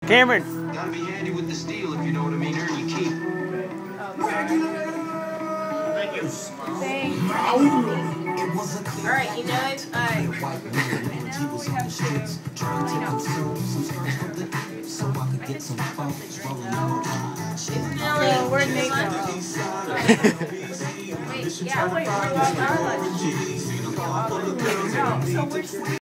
Cameron. Gotta be handy with the steel if you know what I mean. Earn your keep. Thank you. Thanks. Alright, you know it? Alright. Where'd Nate go? Wait, yeah, wait, what about our lunch? No, so we're